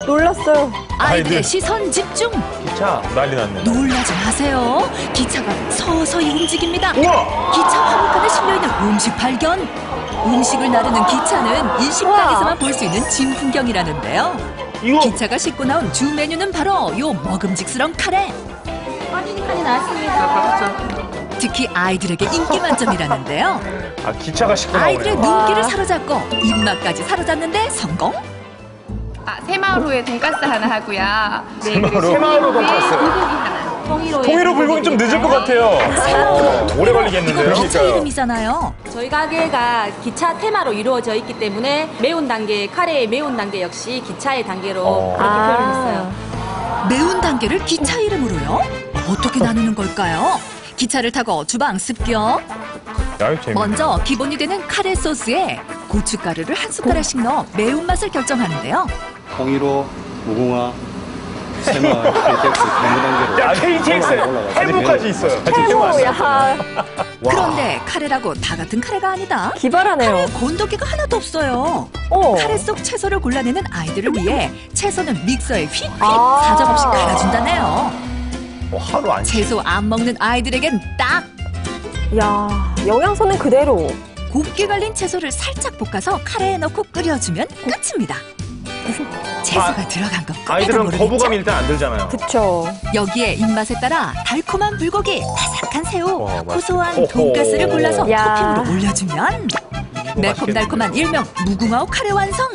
놀랐어요. 아이들의 시선 집중. 기차 난리 났네. 놀라지 마세요. 기차가 서서히 움직입니다. 우와! 기차 화물칸에 실려있는 음식 발견. 음식을 나르는 기차는 이 식당에서만 볼 수 있는 진풍경이라는데요. 이거 기차가 싣고 나온 주 메뉴는 바로 요 먹음직스러운 카레. 어린이까지 나왔습니다. 특히 아이들에게 인기 만점이라는데요. 아 기차가 싣고 나오네. 아이들의 눈길을 사로잡고 입맛까지 사로잡는데 성공? 새마을호에 돈가스 하나 하고요. 네, 새마을호 돈가스. 불고기 하나. 통일호 불고기 좀 늦을 것 같아요. 오래 걸리겠는데요. 이거 기차 이름이잖아요. 저희 가게가 기차 테마로 이루어져 있기 때문에 매운 단계, 카레의 매운 단계 역시 기차의 단계로 그렇게 표현했어요. 매운 단계를 기차 이름으로요? 어떻게 나누는 걸까요? 기차를 타고 주방 습격. 야, 재밌네. 먼저 기본이 되는 카레 소스에 고춧가루를 한 숟가락씩 넣어 매운맛을 결정하는데요. 통일호, 무궁화, 새마을, KTX 단계로. 야 KTX 해무까지 있어요. 야, 그런데 카레라고 다 같은 카레가 아니다. 기발하네요. 건더기가 하나도 없어요. 카레 속 채소를 골라내는 아이들을 위해 채소는 믹서에 휙휙 사정없이 갈아준다네요. 하루 안 채소 안 먹는 아이들에겐 딱! 야, 영양소는 그대로. 곱게 갈린 채소를 살짝 볶아서 카레에 넣고 끓여주면 끝입니다. 채소가 들어간 것 아이들은 모르겠죠? 거부감이 일단 안 들잖아요. 그쵸. 여기에 입맛에 따라 달콤한 불고기, 바삭한 새우, 맞다. 고소한 호호. 돈가스를 골라서 야. 토핑으로 올려주면 매콤달콤한 일명 무궁화호 카레 완성!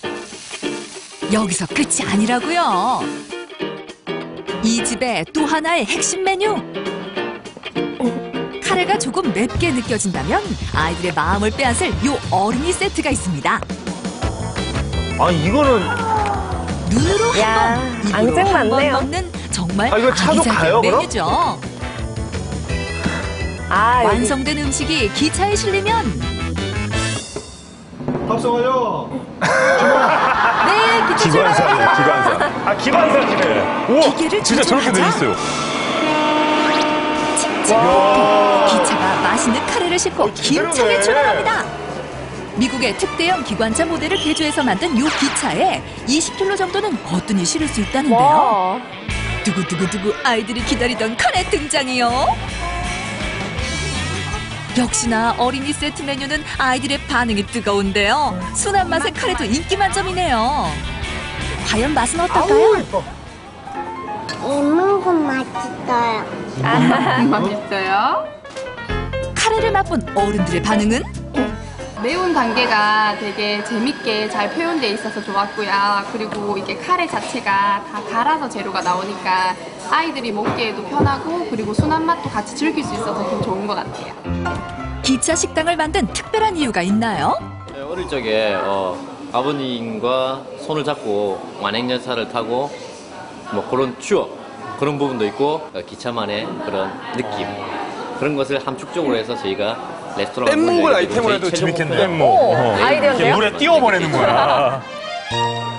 여기서 끝이 아니라고요. 이 집의 또 하나의 핵심 메뉴! 카레가 조금 맵게 느껴진다면 아이들의 마음을 빼앗을 요 어린이 세트가 있습니다. 아 이거는 눈으로 야, 한 번, 입으로 한 번 앙증맞네요. 먹는 정말 아, 이거 차도 아기자기한 가요, 그럼? 메뉴죠. 아, 여기 완성된 음식이 기차에 실리면 합성하여. 네, 기차 기관사네 기관사. 아 기관사시네. 우와 기계를 진짜 저렇게 돼 조종하자. 있어요. 칭칭 기차가 맛있는 카레를 싣고 제대로네. 힘차게 출발합니다. 미국의 특대형 기관차 모델을 개조해서 만든 요 기차에 20kg 정도는 거뜬히 실을 수 있다는데요. 와. 두구두구두구 아이들이 기다리던 카레 등장이요. 역시나 어린이 세트 메뉴는 아이들의 반응이 뜨거운데요. 순한 맛의 카레도 인기 만점이네요. 과연 맛은 어떨까요? 이만큼 맛있어요. 맛있어요. 카레를 맛본 어른들의 반응은? 매운 단계가 되게 재밌게 잘 표현되어 있어서 좋았고요. 그리고 이게 카레 자체가 다 갈아서 재료가 나오니까 아이들이 먹기에도 편하고 그리고 순한 맛도 같이 즐길 수 있어서 좀 좋은 것 같아요. 기차 식당을 만든 특별한 이유가 있나요? 네, 어릴 적에 아버님과 손을 잡고 완행열차를 타고 뭐 그런 추억 그런 부분도 있고 기차만의 그런 느낌 그런 것을 함축적으로 해서 저희가 레스토랑 뗏목을 아이템으로 해도 재밌겠네. 뗏목. 아이디어인데요? 물에 띄워버리는 거야.